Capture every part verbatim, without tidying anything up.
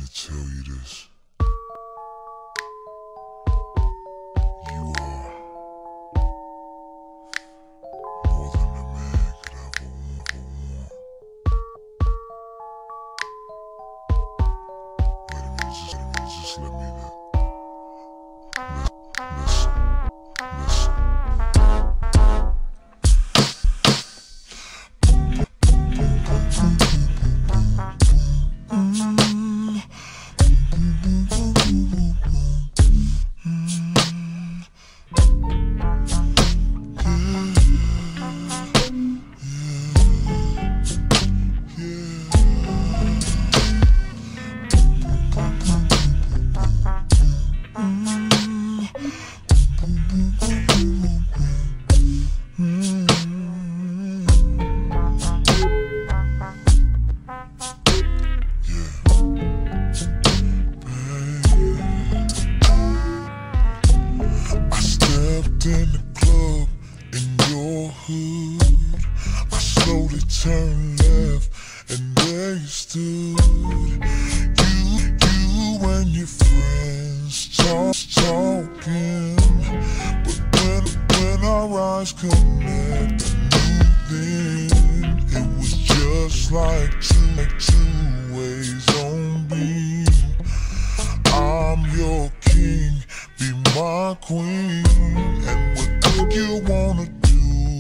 to tell you this. You are more than a man could ever want, ever want. Wait a minute, just, wait a minute, just let me that. Listen, listen, in the club in your hood, I slowly turned left and there you stood. You, you and your friends talk, talking, but when, when our eyes connect, I knew then it was just like two, like two ways on beam. I'm your king, be my queen. And what do you wanna do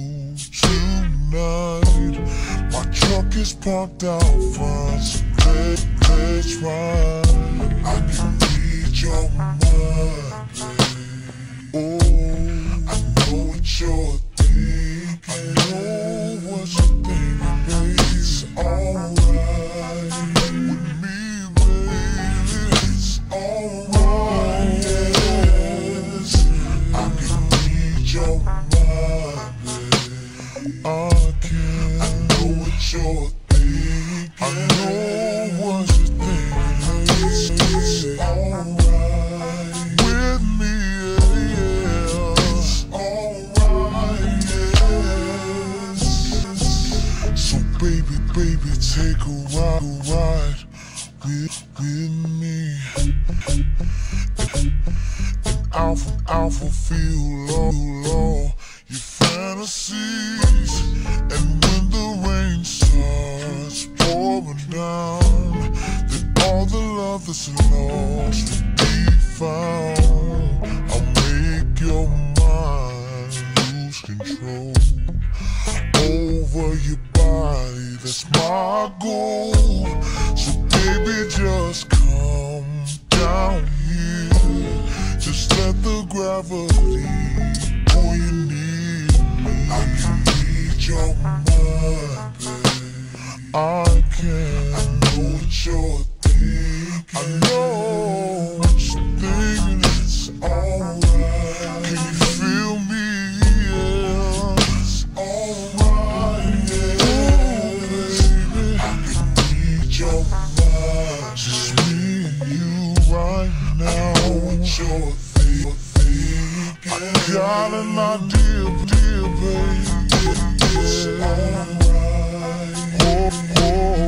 tonight? My truck is parked out front, so let, let's ride. I can read your mind, babe. Oh, I know what you're thinking. I know what you're thinking, babe. It's alright with me, baby. It's alright, yes. I can your mind, babe. I can. I know what you're thinking. I know what you're thinking. It's, it's alright with me, yeah. It's alright, yes. So baby, baby, take a ride, a ride with, with me. I'll, I'll fulfill all, all your fantasies. And when the rain starts pouring down, then all the love that's lost will be found. I'll make your mind lose control over your body, that's my goal. So baby, just come down here. Just let the gravity pull you near me. I can read your mind, babe. I can. I know what you're thinking. I know what you're thinking. It's alright. Can you feel me? Yeah. It's alright, yeah. Baby, I can read your mind. Just me and you right now. What you're thinking. I got an idea, dear baby. It's alright. Oh, oh,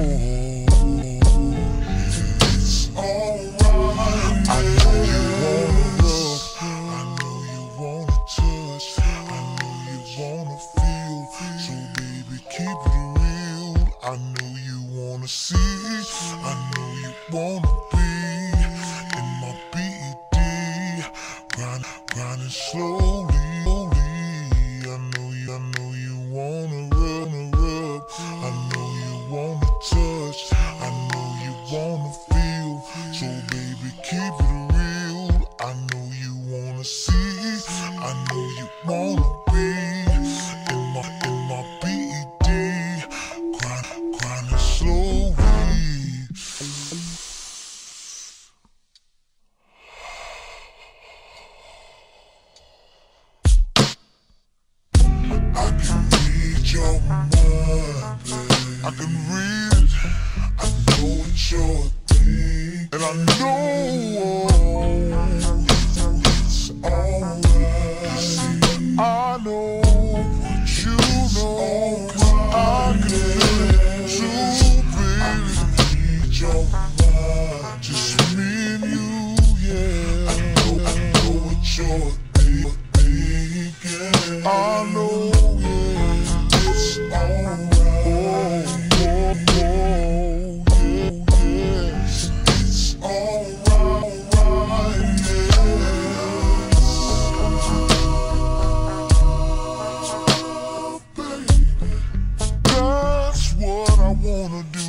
it's alright. I know you wanna love, I know you wanna touch, I know you wanna feel. So baby, keep it real. I know you wanna see, I know you wanna be in my B E D. Grind, grinding slowly, slowly. I know you, I know you wanna rub, rub. I know you wanna touch, I know you wanna feel. So baby, keep it real. I know you wanna see, I know you wanna be in my, in my B E D. Grind, grinding slowly. Your mind, babe. I can read it. I know what you're thinking. And I know it's alright. I know what you know. Cause I can feel it too, baby. I can read your mind. Just wanna do.